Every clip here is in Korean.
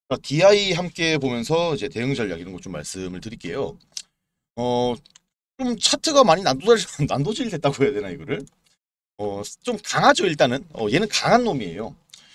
DI 함께 보면서 이제 대응 전략 이런 거 좀 말씀을 드릴게요. 어, 좀 차트가 많이 난도질 됐다고 해야 되나 이거를? 좀 강하죠 일단은. 얘는 강한 놈이에요.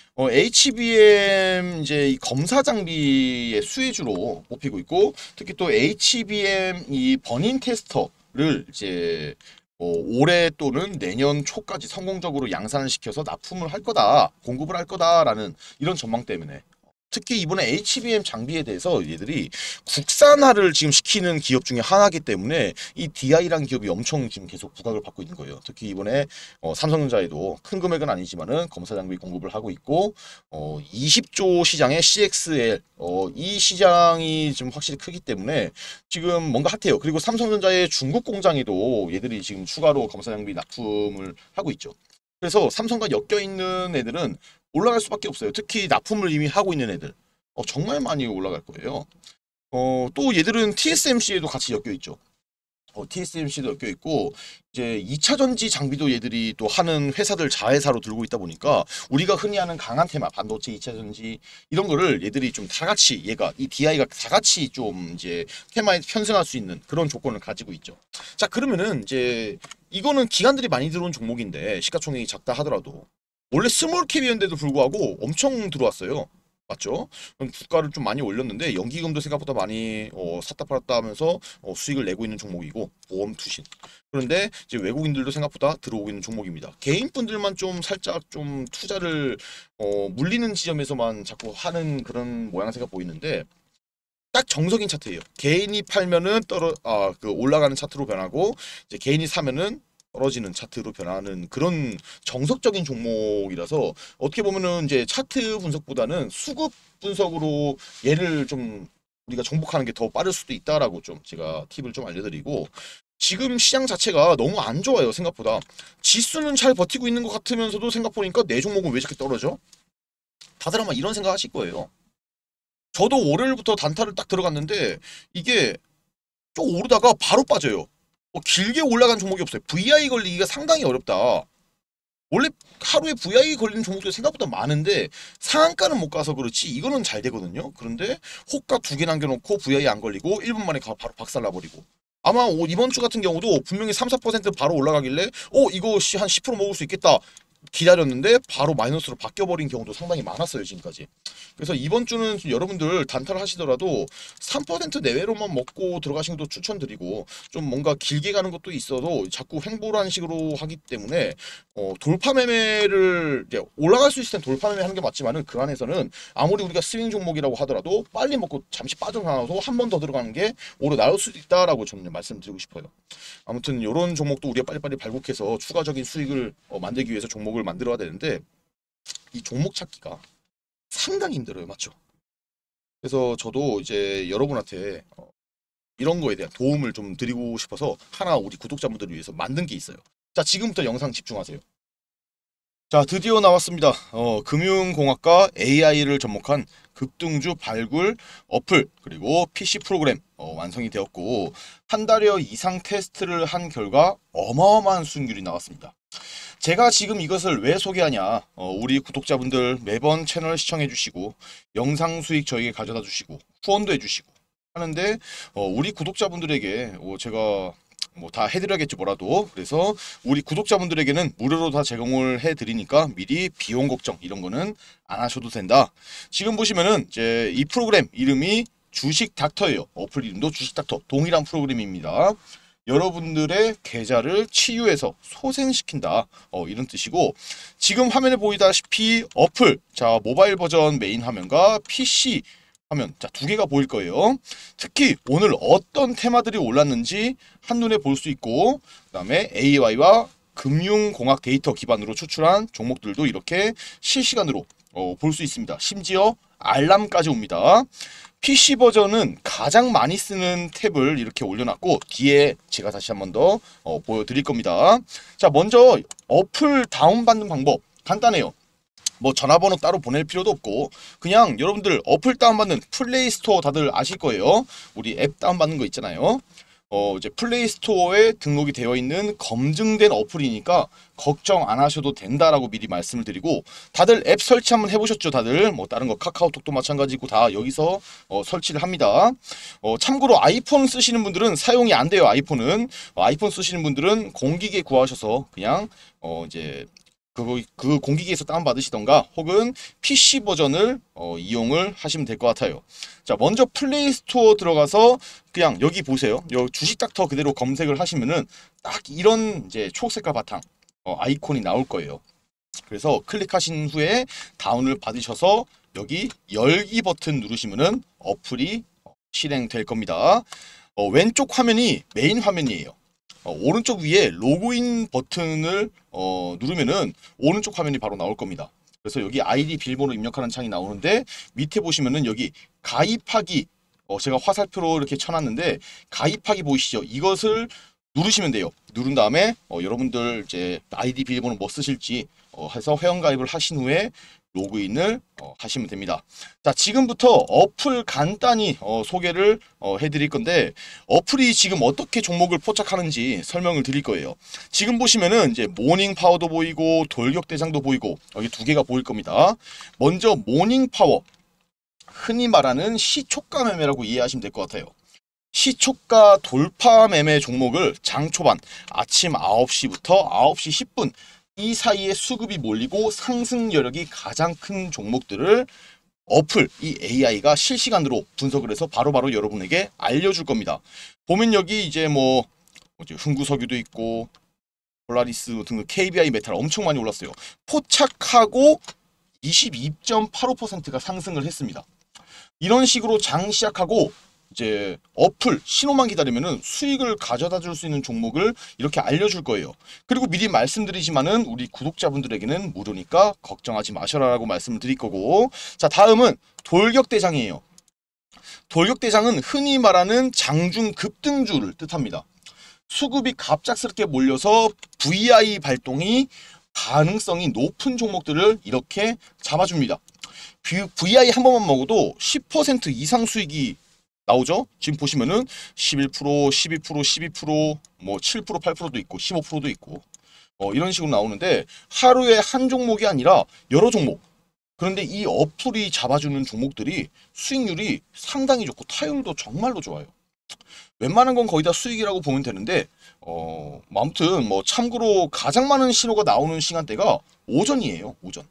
HBM 이제 이 검사 장비의 수혜주로 뽑히고 있고 특히 또 HBM 이 버닝 테스터를 이제 올해 또는 내년 초까지 성공적으로 양산을 시켜서 납품을 할 거다, 공급을 할 거다라는 이런 전망 때문에 특히 이번에 HBM 장비에 대해서 얘들이 국산화를 지금 시키는 기업 중에 하나이기 때문에 이 DI라는 기업이 엄청 지금 계속 부각을 받고 있는 거예요. 특히 이번에 삼성전자에도 큰 금액은 아니지만은 검사 장비 공급을 하고 있고 20조 시장의 CXL 이 시장이 좀 확실히 크기 때문에 지금 뭔가 핫해요. 그리고 삼성전자의 중국 공장에도 얘들이 지금 추가로 검사 장비 납품을 하고 있죠. 그래서 삼성과 엮여 있는 애들은 올라갈 수밖에 없어요. 특히 납품을 이미 하고 있는 애들. 정말 많이 올라갈 거예요. 또 얘들은 TSMC에도 같이 엮여 있죠. TSMC도 엮여 있고 이제 2차 전지 장비도 얘들이 또 하는 회사들 자회사로 들고 있다 보니까 우리가 흔히 하는 강한 테마 반도체 2차 전지 이런 거를 얘들이 좀 다 같이 얘가 이 DI가 다 같이 좀 이제 테마에 편승할 수 있는 그런 조건을 가지고 있죠. 자, 그러면은 이제 이거는 기관들이 많이 들어온 종목인데 시가총액이 작다 하더라도 원래 스몰캡이었는데도 불구하고 엄청 들어왔어요. 맞죠? 주가를 좀 많이 올렸는데 연기금도 생각보다 많이 샀다 팔았다 하면서 수익을 내고 있는 종목이고 보험 투신. 그런데 이제 외국인들도 생각보다 들어오고 있는 종목입니다. 개인분들만 좀 살짝 좀 투자를 물리는 지점에서만 자꾸 하는 그런 모양새가 보이는데 딱 정석인 차트예요. 개인이 팔면은 그 올라가는 차트로 변하고 이제 개인이 사면은 떨어지는 차트로 변하는 그런 정석적인 종목이라서 어떻게 보면은 이제 차트 분석보다는 수급 분석으로 얘를 좀 우리가 정복하는 게 더 빠를 수도 있다라고 좀 제가 팁을 좀 알려드리고 지금 시장 자체가 너무 안 좋아요 생각보다. 지수는 잘 버티고 있는 것 같으면서도 생각 보니까 내 종목은 왜 저렇게 떨어져? 다들 아마 이런 생각 하실 거예요. 저도 월요일부터 단타를 딱 들어갔는데 이게 좀 오르다가 바로 빠져요. 길게 올라간 종목이 없어요. VI 걸리기가 상당히 어렵다. 원래 하루에 VI 걸리는 종목들이 생각보다 많은데 상한가는 못 가서 그렇지 이거는 잘 되거든요. 그런데 호가 두 개 남겨놓고 VI 안 걸리고 1분 만에 바로 박살나버리고 아마 이번 주 같은 경우도 분명히 3, 4% 바로 올라가길래 이거 한 10% 먹을 수 있겠다 기다렸는데 바로 마이너스로 바뀌어버린 경우도 상당히 많았어요 지금까지. 그래서 이번 주는 여러분들 단타를 하시더라도 3% 내외로만 먹고 들어가시는 것도 추천드리고 좀 뭔가 길게 가는 것도 있어도 자꾸 횡보라는 식으로 하기 때문에 돌파 매매를 이제 올라갈 수 있을 땐 돌파 매매 하는 게 맞지만은 그 안에서는 아무리 우리가 스윙 종목이라고 하더라도 빨리 먹고 잠시 빠져나와서 한 번 더 들어가는 게 오래 나올 수도 있다라고 저는 말씀드리고 싶어요. 아무튼 이런 종목도 우리가 빨리빨리 발굴해서 추가적인 수익을 만들기 위해서 종목을 만들어야 되는데 이 종목 찾기가 상당히 힘들어요. 맞죠? 그래서 저도 이제 여러분한테 이런 거에 대한 도움을 좀 드리고 싶어서 하나 우리 구독자분들을 위해서 만든 게 있어요. 자, 지금부터 영상 집중하세요. 자, 드디어 나왔습니다. 금융공학과 AI를 접목한 급등주 발굴 어플 그리고 PC 프로그램 완성이 되었고 한 달여 이상 테스트를 한 결과 어마어마한 수익률이 나왔습니다. 제가 지금 이것을 왜 소개하냐? 우리 구독자분들 매번 채널 시청해 주시고 영상 수익 저에게 가져다 주시고 후원도 해 주시고 하는데 우리 구독자분들에게 제가 뭐 다 해드려야겠지 뭐라도. 그래서 우리 구독자분들에게는 무료로 다 제공을 해드리니까 미리 비용 걱정 이런 거는 안 하셔도 된다. 지금 보시면은 이제 이 프로그램 이름이 주식 닥터예요. 어플 이름도 주식 닥터 동일한 프로그램입니다. 여러분들의 계좌를 치유해서 소생시킨다 이런 뜻이고 지금 화면에 보이다시피 어플 자 모바일 버전 메인 화면과 PC 화면 자 두 개가 보일 거예요. 특히 오늘 어떤 테마들이 올랐는지 한눈에 볼 수 있고 그 다음에 AI와 금융공학 데이터 기반으로 추출한 종목들도 이렇게 실시간으로 볼 수 있습니다. 심지어 알람까지 옵니다. PC 버전은 가장 많이 쓰는 탭을 이렇게 올려놨고 뒤에 제가 다시 한 번 더 보여드릴 겁니다. 자, 먼저 어플 다운받는 방법 간단해요. 뭐 전화번호 따로 보낼 필요도 없고 그냥 여러분들 어플 다운받는 플레이스토어 다들 아실 거예요. 우리 앱 다운받는 거 있잖아요. 이제 플레이스토어에 등록이 되어 있는 검증된 어플이니까 걱정 안 하셔도 된다라고 미리 말씀을 드리고, 다들 앱 설치 한번 해보셨죠? 다들 뭐 다른 거 카카오톡도 마찬가지고 다 여기서 설치를 합니다. 참고로 아이폰 쓰시는 분들은 사용이 안 돼요. 아이폰은 아이폰 쓰시는 분들은 공기계 구하셔서 그냥 이제 그 공기기에서 다운받으시던가 혹은 PC 버전을 이용을 하시면 될 것 같아요. 자, 먼저 플레이스토어 들어가서 그냥 여기 보세요. 여기 주식닥터 그대로 검색을 하시면은 딱 이런 이제 초록색깔 바탕 아이콘이 나올 거예요. 그래서 클릭하신 후에 다운을 받으셔서 여기 열기 버튼 누르시면은 어플이 실행될 겁니다. 왼쪽 화면이 메인 화면이에요. 오른쪽 위에 로그인 버튼을 누르면은 오른쪽 화면이 바로 나올 겁니다. 그래서 여기 아이디 비밀번호 입력하는 창이 나오는데 밑에 보시면은 여기 가입하기, 제가 화살표로 이렇게 쳐놨는데 가입하기 보이시죠? 이것을 누르시면 돼요. 누른 다음에 여러분들 이제 아이디 비밀번호 뭐 쓰실지 해서 회원가입을 하신 후에 로그인을 하시면 됩니다. 자, 지금부터 어플 간단히 소개를 해드릴 건데, 어플이 지금 어떻게 종목을 포착하는지 설명을 드릴 거예요. 지금 보시면은 이제 모닝 파워도 보이고 돌격 대장도 보이고 여기 두 개가 보일 겁니다. 먼저 모닝 파워, 흔히 말하는 시초가 매매라고 이해하시면 될 것 같아요. 시초가 돌파 매매 종목을 장 초반 아침 9시부터 9시 10분 이 사이에 수급이 몰리고 상승 여력이 가장 큰 종목들을 어플, 이 AI가 실시간으로 분석을 해서 바로바로 여러분에게 알려줄 겁니다. 보면 여기 이제 뭐 흥구석유도 있고 폴라리스 등등 KBI 메탈 엄청 많이 올랐어요. 포착하고 22.85%가 상승을 했습니다. 이런 식으로 장 시작하고 이제 어플 신호만 기다리면은 수익을 가져다 줄 수 있는 종목을 이렇게 알려줄 거예요. 그리고 미리 말씀드리지만은 우리 구독자분들에게는 무료니까 걱정하지 마셔라라고 말씀을 드릴 거고, 자, 다음은 돌격대장이에요. 돌격대장은 흔히 말하는 장중 급등주를 뜻합니다. 수급이 갑작스럽게 몰려서 VI 발동이 가능성이 높은 종목들을 이렇게 잡아줍니다. VI 한 번만 먹어도 10% 이상 수익이 나오죠? 지금 보시면은 11%, 12%, 12%, 뭐 7%, 8%도 있고 15%도 있고 이런 식으로 나오는데 하루에 한 종목이 아니라 여러 종목. 그런데 이 어플이 잡아주는 종목들이 수익률이 상당히 좋고 타율도 정말로 좋아요. 웬만한 건 거의 다 수익이라고 보면 되는데 아무튼 뭐 참고로 가장 많은 신호가 나오는 시간대가 오전이에요. 오전.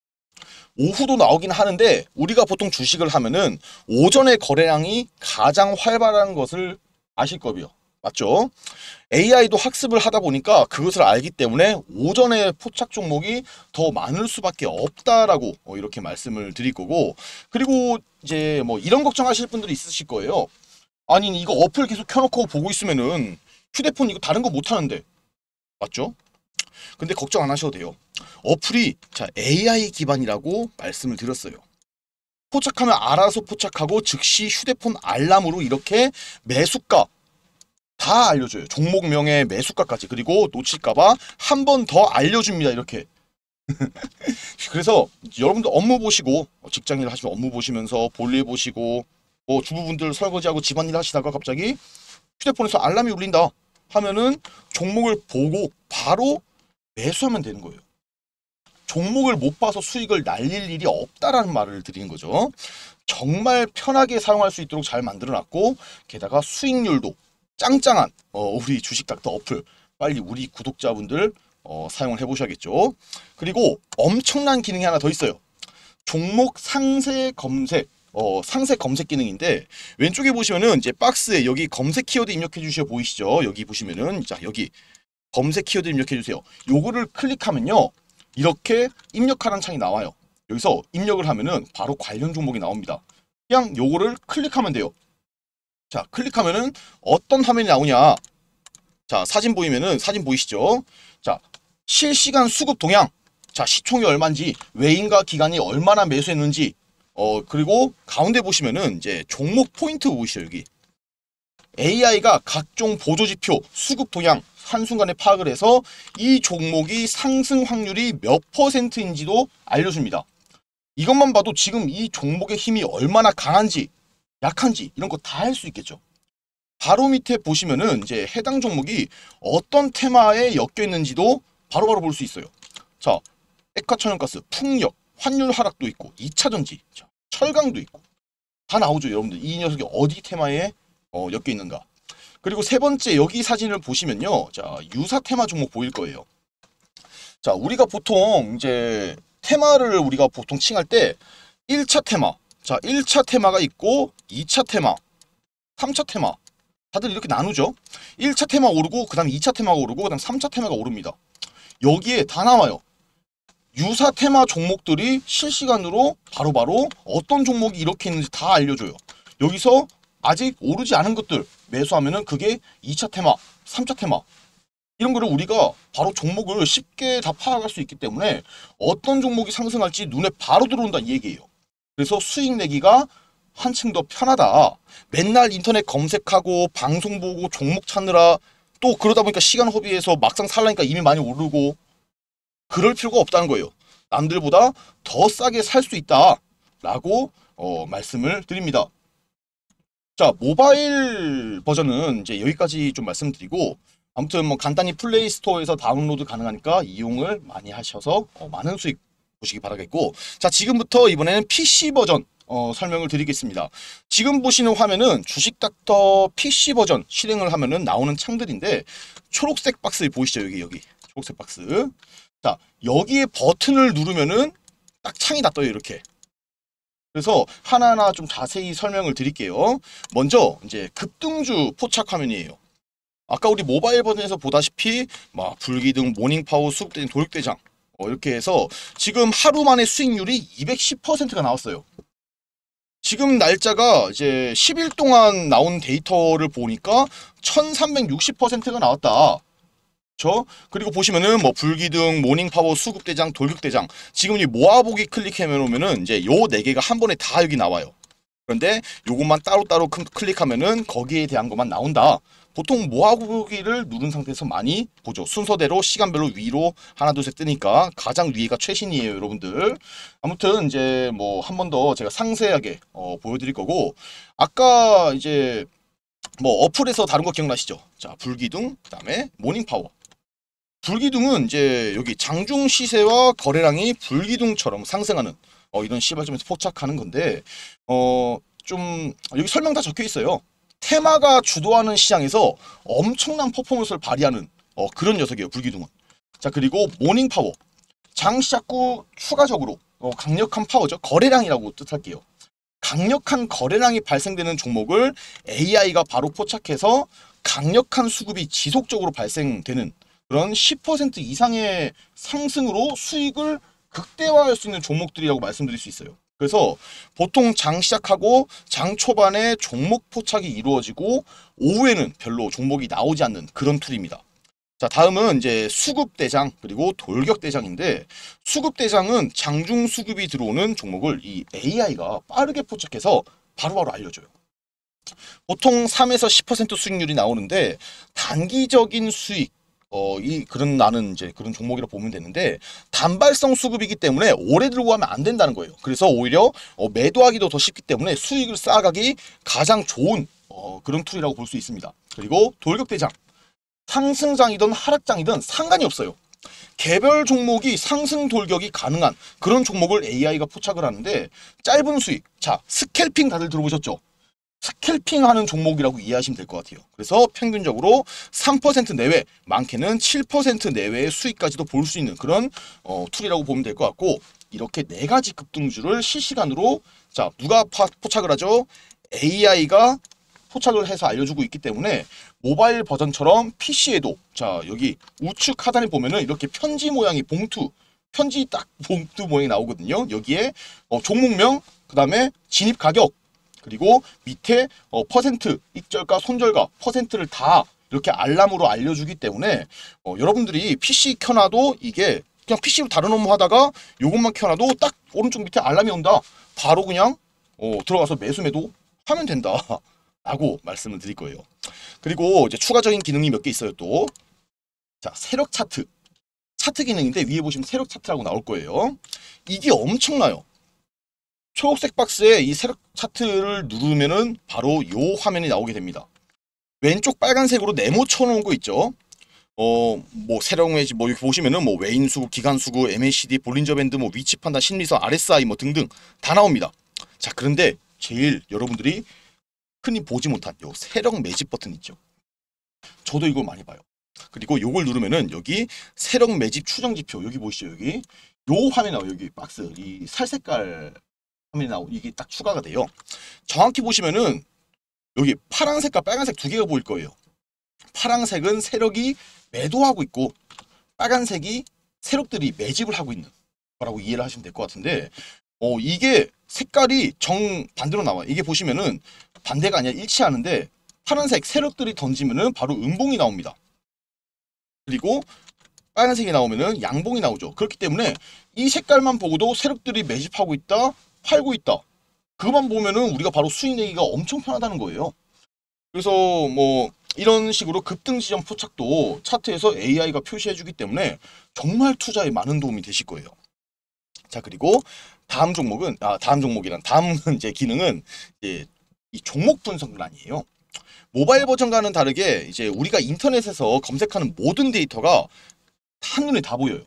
오후도 나오긴 하는데 우리가 보통 주식을 하면은 오전의 거래량이 가장 활발한 것을 아실 거고요. 맞죠? AI도 학습을 하다 보니까 그것을 알기 때문에 오전에 포착 종목이 더 많을 수밖에 없다라고 이렇게 말씀을 드릴 거고, 그리고 이제 뭐 이런 걱정하실 분들이 있으실 거예요. 아니 이거 어플 계속 켜놓고 보고 있으면은 휴대폰 이거 다른 거 못 하는데, 맞죠? 근데 걱정 안 하셔도 돼요. 어플이 AI 기반이라고 말씀을 드렸어요. 포착하면 알아서 포착하고 즉시 휴대폰 알람으로 이렇게 매수가 다 알려줘요. 종목명의 매수가까지. 그리고 놓칠까봐 한 번 더 알려줍니다. 이렇게. 그래서 여러분들 업무 보시고 직장일 하시면 업무 보시면서 볼일 보시고 뭐 주부분들 설거지하고 집안일 하시다가 갑자기 휴대폰에서 알람이 울린다 하면은 종목을 보고 바로 매수하면 되는 거예요. 종목을 못 봐서 수익을 날릴 일이 없다라는 말을 드리는 거죠. 정말 편하게 사용할 수 있도록 잘 만들어놨고, 게다가 수익률도 짱짱한 우리 주식닥터 어플, 빨리 우리 구독자분들 사용을 해보셔야겠죠. 그리고 엄청난 기능이 하나 더 있어요. 종목 상세 검색, 상세 검색 기능인데, 왼쪽에 보시면은 이제 박스에 여기 검색 키워드 입력해 주시어 보이시죠? 여기 보시면은 자, 여기 검색 키워드 입력해 주세요. 요거를 클릭하면요, 이렇게 입력하라는 창이 나와요. 여기서 입력을 하면은 바로 관련 종목이 나옵니다. 그냥 요거를 클릭하면 돼요. 자, 클릭하면은 어떤 화면이 나오냐. 자, 사진 보이면은, 사진 보이시죠? 자, 실시간 수급 동향. 자, 시총이 얼마인지, 외인과 기관이 얼마나 매수했는지, 그리고 가운데 보시면은 이제 종목 포인트 보이시죠? 여기. AI가 각종 보조지표, 수급 동향 한순간에 파악을 해서 이 종목이 상승 확률이 몇 %인지도 알려줍니다. 이것만 봐도 지금 이 종목의 힘이 얼마나 강한지 약한지 이런 거 다 할 수 있겠죠. 바로 밑에 보시면은 이제 해당 종목이 어떤 테마에 엮여 있는지도 바로바로 볼 수 있어요. 자, 액화천연가스, 풍력, 환율 하락도 있고 2차전지, 철강도 있고 다 나오죠, 여러분들. 이 녀석이 어디 테마에 엮여 있는가. 그리고 세 번째 여기 사진을 보시면요. 자, 유사 테마 종목 보일 거예요. 자, 우리가 보통 이제 테마를 우리가 보통 칭할 때 1차 테마. 자, 1차 테마가 있고 2차 테마, 3차 테마. 다들 이렇게 나누죠. 1차 테마 오르고 그다음 2차 테마가 오르고 그다음 3차 테마가 오릅니다. 여기에 다 나와요. 유사 테마 종목들이 실시간으로 바로바로 어떤 종목이 이렇게 있는지 다 알려줘요. 여기서 아직 오르지 않은 것들 매수하면은 그게 2차 테마, 3차 테마 이런 거를 우리가 바로 종목을 쉽게 다 파악할 수 있기 때문에 어떤 종목이 상승할지 눈에 바로 들어온다는 얘기예요. 그래서 수익 내기가 한층 더 편하다. 맨날 인터넷 검색하고 방송 보고 종목 찾느라 또 그러다 보니까 시간 허비해서 막상 살라니까 이미 많이 오르고 그럴 필요가 없다는 거예요. 남들보다 더 싸게 살 수 있다라고 말씀을 드립니다. 자, 모바일 버전은 이제 여기까지 좀 말씀드리고 아무튼 뭐 간단히 플레이 스토어에서 다운로드 가능하니까 이용을 많이 하셔서 많은 수익 보시기 바라겠고, 자, 지금부터 이번에는 PC 버전 설명을 드리겠습니다. 지금 보시는 화면은 주식닥터 PC 버전 실행을 하면은 나오는 창들인데 초록색 박스 보이시죠? 여기 초록색 박스. 자, 여기에 버튼을 누르면은 딱 창이 다 떠요, 이렇게. 그래서 하나하나 좀 자세히 설명을 드릴게요. 먼저 이제 급등주 포착 화면이에요. 아까 우리 모바일 버전에서 보다시피 막 불기둥, 모닝파워, 수급대장, 도육대장 이렇게 해서 지금 하루 만에 수익률이 210%가 나왔어요. 지금 날짜가 이제 10일 동안 나온 데이터를 보니까 1360%가 나왔다. 그리고 보시면은 뭐 불기둥, 모닝파워, 수급대장, 돌격대장 지금 이 모아보기 클릭해 놓으면은 이제 요 4개가 한 번에 다 여기 나와요. 그런데 요것만 따로따로 클릭하면은 거기에 대한 것만 나온다. 보통 모아보기를 누른 상태에서 많이 보죠. 순서대로 시간별로 위로 하나 둘 셋 뜨니까 가장 위에가 최신이에요, 여러분들. 아무튼 이제 뭐 한 번 더 제가 상세하게 보여드릴 거고, 아까 이제 뭐 어플에서 다룬 거 기억나시죠? 자, 불기둥, 그다음에 모닝파워. 불기둥은 이제 여기 장중 시세와 거래량이 불기둥처럼 상승하는 이런 시발점에서 포착하는 건데 좀 여기 설명 다 적혀 있어요. 테마가 주도하는 시장에서 엄청난 퍼포먼스를 발휘하는 그런 녀석이에요, 불기둥은. 자, 그리고 모닝파워. 장 시작 후 추가적으로 강력한 파워죠. 거래량이라고 뜻할게요. 강력한 거래량이 발생되는 종목을 AI가 바로 포착해서 강력한 수급이 지속적으로 발생되는 그런 10% 이상의 상승으로 수익을 극대화할 수 있는 종목들이라고 말씀드릴 수 있어요. 그래서 보통 장 시작하고 장 초반에 종목 포착이 이루어지고 오후에는 별로 종목이 나오지 않는 그런 툴입니다. 자, 다음은 이제 수급대장 그리고 돌격대장인데, 수급대장은 장중 수급이 들어오는 종목을 이 AI가 빠르게 포착해서 바로바로 알려줘요. 보통 3에서 10% 수익률이 나오는데 단기적인 수익 나는 이제 그런 종목이라고 보면 되는데, 단발성 수급이기 때문에 오래 들고 가면 안 된다는 거예요. 그래서 오히려 매도하기도 더 쉽기 때문에 수익을 쌓아가기 가장 좋은 그런 툴이라고 볼 수 있습니다. 그리고 돌격대장. 상승장이든 하락장이든 상관이 없어요. 개별 종목이 상승 돌격이 가능한 그런 종목을 AI가 포착을 하는데, 짧은 수익. 자, 스캘핑 다들 들어보셨죠? 스캘핑하는 종목이라고 이해하시면 될 것 같아요. 그래서 평균적으로 3% 내외, 많게는 7% 내외의 수익까지도 볼 수 있는 그런 툴이라고 보면 될 것 같고, 이렇게 4가지 급등주를 실시간으로, 자, 누가 포착을 하죠? AI가 포착을 해서 알려주고 있기 때문에 모바일 버전처럼 PC에도, 자, 여기 우측 하단에 보면은 이렇게 편지 모양이 편지 딱 봉투 모양이 나오거든요. 여기에 종목명, 그 다음에 진입 가격, 그리고 밑에 퍼센트, 익절가, 손절가, 퍼센트를 다 이렇게 알람으로 알려주기 때문에 여러분들이 PC 켜놔도 이게 그냥 PC로 다른 업무 하다가 요것만 켜놔도 딱 오른쪽 밑에 알람이 온다. 바로 그냥 들어가서 매수 하면 된다. 라고 말씀을 드릴 거예요. 그리고 이제 추가적인 기능이 몇 개 있어요, 또. 자, 세력 차트. 차트 기능인데 위에 보시면 세력 차트라고 나올 거예요. 이게 엄청나요. 초록색 박스에 이 세력 차트를 누르면은 바로 요 화면이 나오게 됩니다. 왼쪽 빨간색으로 네모 쳐놓은 거 있죠. 뭐 세력 매직 뭐 이렇게 보시면은 뭐 외인수급, 기관수급, MACD, 볼린저 밴드, 뭐 위치 판단, 심리선, RSI 뭐 등등 다 나옵니다. 자, 그런데 제일 여러분들이 흔히 보지 못한 요 세력 매집 버튼 있죠. 저도 이걸 많이 봐요. 그리고 요걸 누르면은 여기 세력 매집 추정 지표 여기 보이시죠? 여기 요 화면이 나와요. 여기 박스 이 살색깔 화면이 나오고 이게 딱 추가가 돼요. 정확히 보시면은 여기 파란색과 빨간색 두 개가 보일 거예요. 파란색은 세력이 매도하고 있고 빨간색이 세력들이 매집을 하고 있는 거라고 이해를 하시면 될 것 같은데 이게 색깔이 정반대로 나와요. 이게 보시면은 반대가 아니라 일치하는데 파란색 세력들이 던지면은 바로 음봉이 나옵니다. 그리고 빨간색이 나오면은 양봉이 나오죠. 그렇기 때문에 이 색깔만 보고도 세력들이 매집하고 있다, 팔고 있다. 그것만 보면은 우리가 바로 수익 내기가 엄청 편하다는 거예요. 그래서 뭐 이런 식으로 급등 지점 포착도 차트에서 AI가 표시해주기 때문에 정말 투자에 많은 도움이 되실 거예요. 자, 그리고 다음 종목이란 다음 이제 기능은 이제 이 종목 분석란이에요. 모바일 버전과는 다르게 이제 우리가 인터넷에서 검색하는 모든 데이터가 한눈에 다 보여요.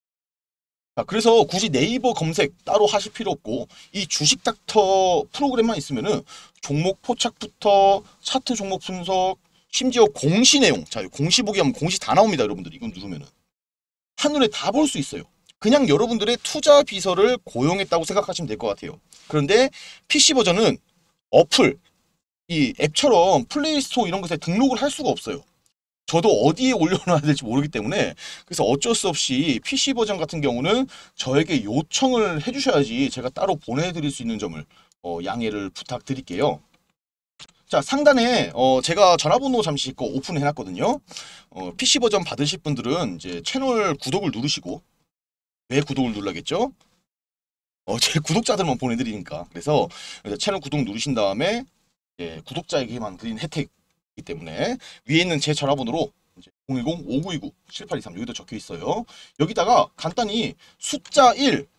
자, 그래서 굳이 네이버 검색 따로 하실 필요 없고 이 주식 닥터 프로그램만 있으면은 종목 포착부터 차트 종목 분석 심지어 공시 내용, 자, 공시 보기 하면 공시 다 나옵니다. 여러분들 이건 누르면은 한눈에 다 볼 수 있어요. 그냥 여러분들의 투자 비서를 고용했다고 생각하시면 될 것 같아요. 그런데 PC 버전은 어플, 이 앱처럼 플레이스토어 이런 것에 등록을 할 수가 없어요. 저도 어디에 올려놔야 될지 모르기 때문에 그래서 어쩔 수 없이 PC 버전 같은 경우는 저에게 요청을 해주셔야지 제가 따로 보내드릴 수 있는 점을 양해를 부탁드릴게요. 자, 상단에 제가 전화번호 잠시 오픈해 놨거든요. PC 버전 받으실 분들은 이제 채널 구독을 누르시고 왜 구독을 눌러야겠죠? 제 구독자들만 보내드리니까. 그래서 채널 구독 누르신 다음에 구독자에게만 드린 혜택이기 때문에 위에 있는 제 전화번호로 010-5929-7823 여기도 적혀 있어요. 여기다가 간단히 숫자 1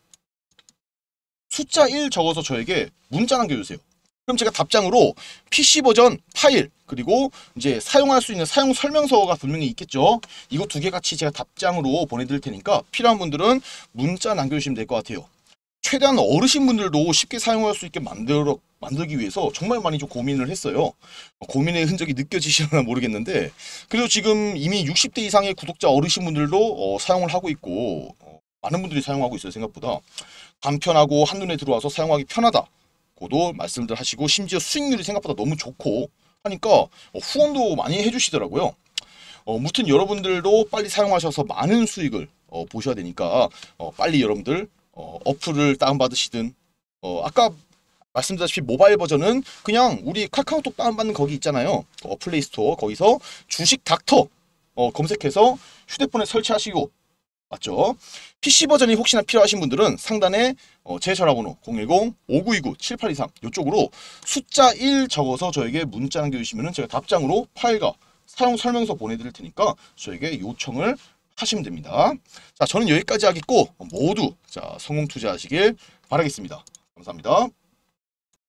적어서 저에게 문자 남겨주세요. 그럼 제가 답장으로 PC 버전 파일 그리고 이제 사용할 수 있는 사용 설명서가 분명히 있겠죠. 이거 두 개 같이 제가 답장으로 보내드릴 테니까 필요한 분들은 문자 남겨주시면 될 것 같아요. 최대한 어르신분들도 쉽게 사용할 수 있게 만들기 위해서 정말 많이 좀 고민을 했어요. 고민의 흔적이 느껴지시나 모르겠는데 그래도 지금 이미 60대 이상의 구독자 어르신분들도 사용을 하고 있고 많은 분들이 사용하고 있어요. 생각보다 간편하고 한눈에 들어와서 사용하기 편하다고도 말씀들 하시고 심지어 수익률이 생각보다 너무 좋고 하니까 후원도 많이 해주시더라고요. 무튼 여러분들도 빨리 사용하셔서 많은 수익을 보셔야 되니까 빨리 여러분들 어플을 다운받으시든 아까 말씀드렸다시피 모바일 버전은 그냥 우리 카카오톡 다운받는 거기 있잖아요. 플레이스토어 거기서 주식 닥터 검색해서 휴대폰에 설치하시고 맞죠? PC 버전이 혹시나 필요하신 분들은 상단에 제 전화번호 010-5929-7823 이쪽으로 숫자 1 적어서 저에게 문자 남겨주시면 제가 답장으로 파일과 사용 설명서 보내드릴 테니까 저에게 요청을 하시면 됩니다. 자, 저는 여기까지 하겠고 모두 자 성공 투자하시길 바라겠습니다. 감사합니다.